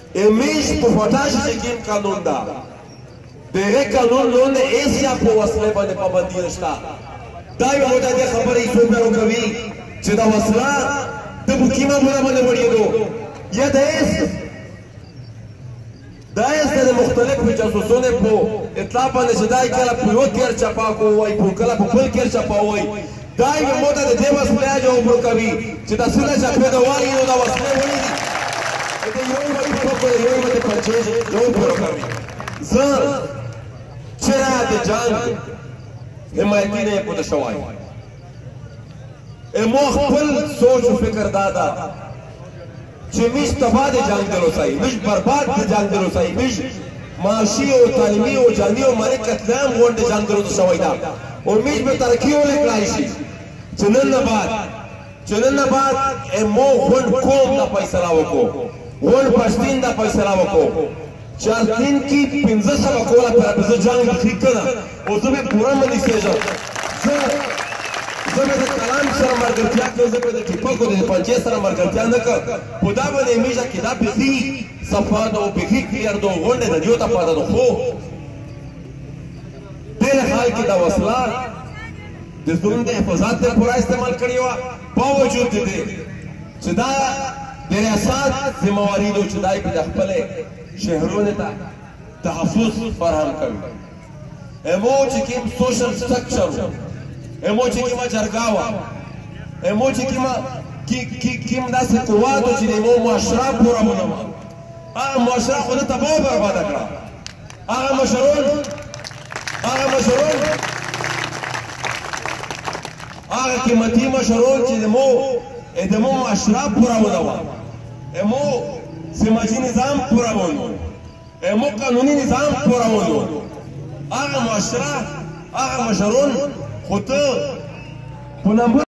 امیش په فټاش چې کوم قانون ده دغه قانون لون ایسیا په وسله باندې پابندي نشته دا یو موده د خبرې څوک کوي چې دا وسله د بوکیما مولا باندې وړيدو یا دایس د مختلفو جاسوسونو په اطلاع باندې چې دای کله په یو کېر چپا کوي په کله په بل کېر چپا وای دا یو موده د دې وسله جوړ کوي چې د سله چپې د وایي نو دا وسله وړي دا یو مته پنځه جوړ کوي زه چرا د جنگ حمایتي نه پوه شوای امو خپل سوچ و فکر دادا چې مش تباہ د جنگ دروسای مش برباد د جنگ دروسای مش معاشي او تعلیمي او جاني او مالي قتلام غونډ جنگ دروسای شوی دا او مش به ترقی ولیکلای شي چنن نه بعد امو غون قوم دا فیصله وکړو غون پښتين دا فیصله وکړو چارتین کی 1500 کولا پر د جنگ مخې کړه او زه به پوره منې سېځم زه به د کلام سره مرګرتیا کوم زه به د ټیپکو د پنځه سره مرګرتیا نه کوم په دا باندې همیشه کې دا بخي صفاد او بخي کلیر دو غونډه د دیو ته پاده دو خو ډېر حال کې دا وسله د زموږ د حفاظت لپاره استعمال کړې وه باوجود د دې چې دا د ریاست ذمہواري ده چې دای په د خپلې شهرونو ته تحفظ فراهم کوي امو چې کوم سوشل سټرکچر امو چې کومه جرګه وه امو چې کوم داسې قوات و چې د امو معاشره پورونه وه هغه معاشره خو ده تباه و برباده کړه هغه مشرون هغه قیمتي مشرون چې د امو معاشره پورونه وه امو سماجی نظام پورونه امو قانوني نظام پورونه هغه معاشره هغه مشرون خو ته په نمبر